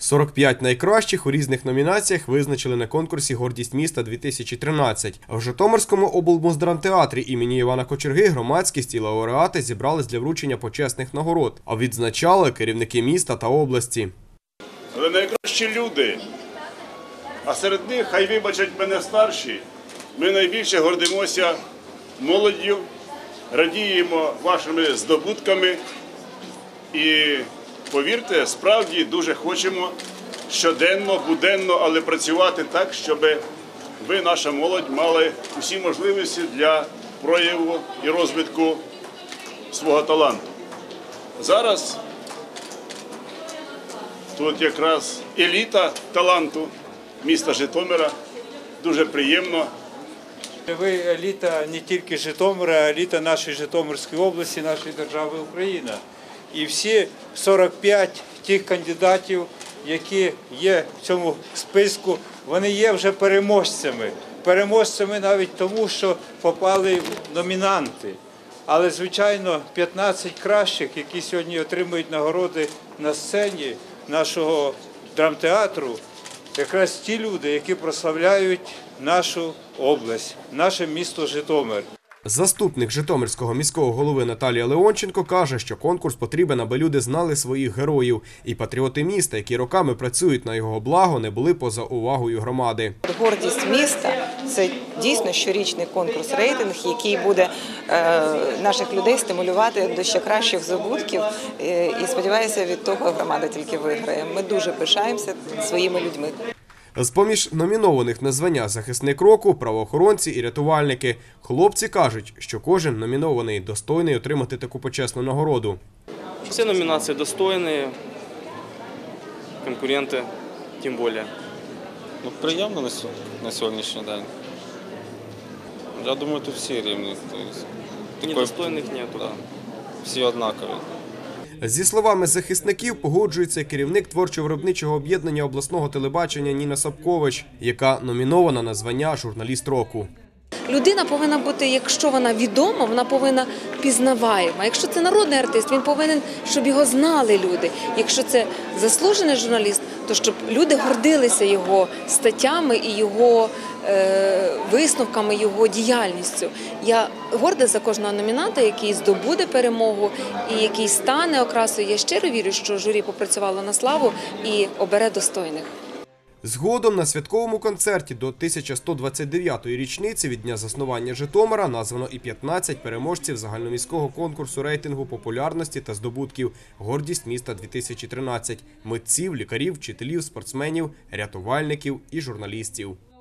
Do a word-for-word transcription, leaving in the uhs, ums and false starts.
сорок п'ять найкращих у різних номінаціях визначили на конкурсі «Гордість міста-дві тисячі тринадцять». В Житомирському облмуздрамтеатрі імені Івана Кочерги громадськість і лауреати зібрались для вручення почесних нагород, а відзначали керівники міста та області. Ви найкращі люди, а серед них, хай вибачать мене старші, ми найбільше гордимося молоддю, радіємо вашими здобутками і, повірте, справді дуже хочемо щоденно, буденно, але працювати так, щоб ви, наша молодь, мали усі можливості для прояву і розвитку свого таланту. Зараз тут якраз еліта таланту міста Житомира. Дуже приємно. Ви еліта не тільки Житомира, а еліта нашої Житомирської області, нашої держави Україна. І всі сорок п'ять тих кандидатів, які є в цьому списку, вони є вже переможцями. Переможцями навіть тому, що попали в номінанти. Але, звичайно, п'ятнадцять кращих, які сьогодні отримують нагороди на сцені нашого драмтеатру, якраз ті люди, які прославляють нашу область, наше місто Житомир. Заступник Житомирського міського голови Наталія Леонченко каже, що конкурс потрібен, аби люди знали своїх героїв. І патріоти міста, які роками працюють на його благо, не були поза увагою громади. Гордість міста – це дійсно щорічний конкурс-рейтинг, який буде е, наших людей стимулювати до ще кращих здобутків. Е, і сподіваюся, від того громада тільки виграє. Ми дуже пишаємося своїми людьми. З-поміж номінованих на звання «Захисник року» – правоохоронці і рятувальники. Хлопці кажуть, що кожен номінований достойний отримати таку почесну нагороду. Всі номінації достойні, конкуренти тим більше. Ну, приємно на сьогоднішній день. Я думаю, тут всі рівні. Недостойних нету. Да. Всі однакові. Зі словами захисників погоджується керівник творчо-виробничого об'єднання обласного телебачення Ніна Сапкович, яка номінована на звання «Журналіст року». Людина повинна бути, якщо вона відома, вона повинна пізнаваєма. Якщо це народний артист, він повинен, щоб його знали люди. Якщо це заслужений журналіст, то щоб люди гордилися його статтями і його е, висновками, його діяльністю. Я горда за кожного номінанта, який здобуде перемогу і який стане окрасою. Я щиро вірю, що журі попрацювало на славу і обере достойних. Згодом на святковому концерті до тисяча сто двадцять дев'ятої річниці від дня заснування Житомира названо і п'ятнадцять переможців загальноміського конкурсу рейтингу популярності та здобутків «Гордість міста-дві тисячі тринадцять» – митців, лікарів, вчителів, спортсменів, рятувальників і журналістів.